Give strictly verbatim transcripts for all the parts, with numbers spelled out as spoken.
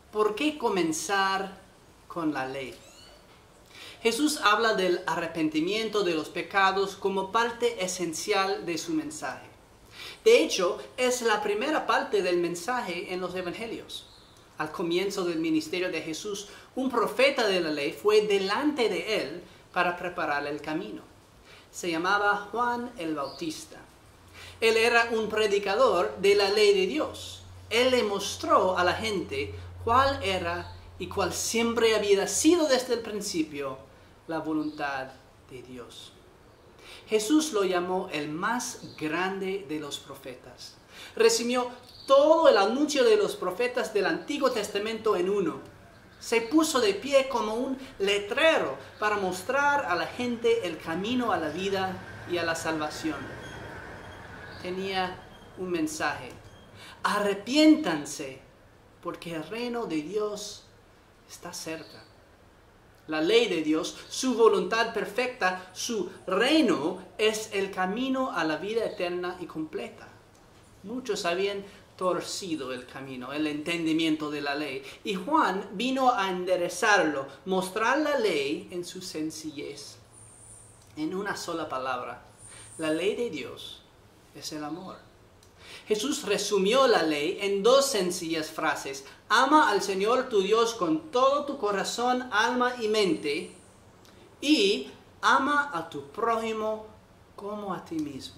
¿por qué comenzar con la ley? Jesús habla del arrepentimiento de los pecados como parte esencial de su mensaje. De hecho, es la primera parte del mensaje en los evangelios. Al comienzo del ministerio de Jesús, un profeta de la ley fue delante de él para preparar el camino. Se llamaba Juan el Bautista. Él era un predicador de la ley de Dios. Él le mostró a la gente cuál era y cuál siempre había sido desde el principio la voluntad de Dios. Jesús lo llamó el más grande de los profetas. Resumió todo el anuncio de los profetas del Antiguo Testamento en uno. Se puso de pie como un letrero para mostrar a la gente el camino a la vida y a la salvación. Tenía un mensaje: arrepiéntanse, porque el reino de Dios está cerca. La ley de Dios, su voluntad perfecta, su reino, es el camino a la vida eterna y completa. Muchos habían torcido el camino, el entendimiento de la ley, y Juan vino a enderezarlo, mostrar la ley en su sencillez. En una sola palabra, la ley de Dios es el amor. Jesús resumió la ley en dos sencillas frases: ama al Señor tu Dios con todo tu corazón, alma y mente, y ama a tu prójimo como a ti mismo.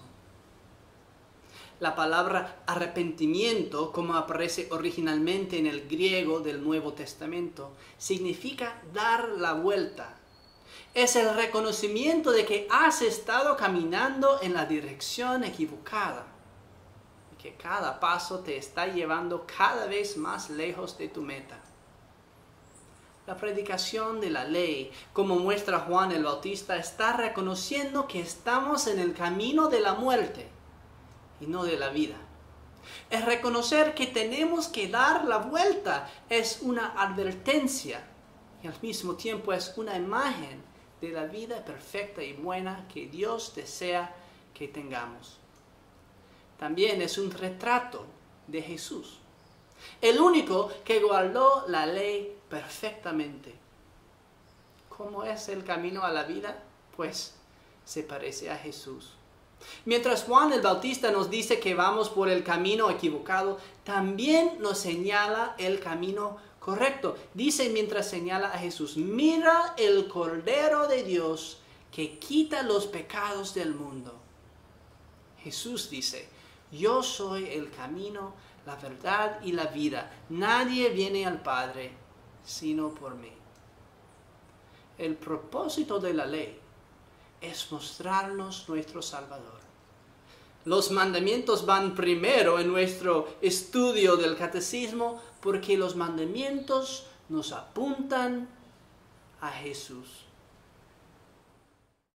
La palabra arrepentimiento, como aparece originalmente en el griego del Nuevo Testamento, significa dar la vuelta. Es el reconocimiento de que has estado caminando en la dirección equivocada, y que cada paso te está llevando cada vez más lejos de tu meta. La predicación de la ley, como muestra Juan el Bautista, está reconociendo que estamos en el camino de la muerte y no de la vida. Es reconocer que tenemos que dar la vuelta, es una advertencia y al mismo tiempo es una imagen de la vida perfecta y buena que Dios desea que tengamos. También es un retrato de Jesús, el único que guardó la ley perfectamente. ¿Cómo es el camino a la vida? Pues se parece a Jesús. Mientras Juan el Bautista nos dice que vamos por el camino equivocado, también nos señala el camino correcto. Dice mientras señala a Jesús: mira el Cordero de Dios que quita los pecados del mundo. Jesús dice: yo soy el camino, la verdad y la vida. Nadie viene al Padre sino por mí. El propósito de la ley es mostrarnos nuestro Salvador. Los mandamientos van primero en nuestro estudio del catecismo porque los mandamientos nos apuntan a Jesús.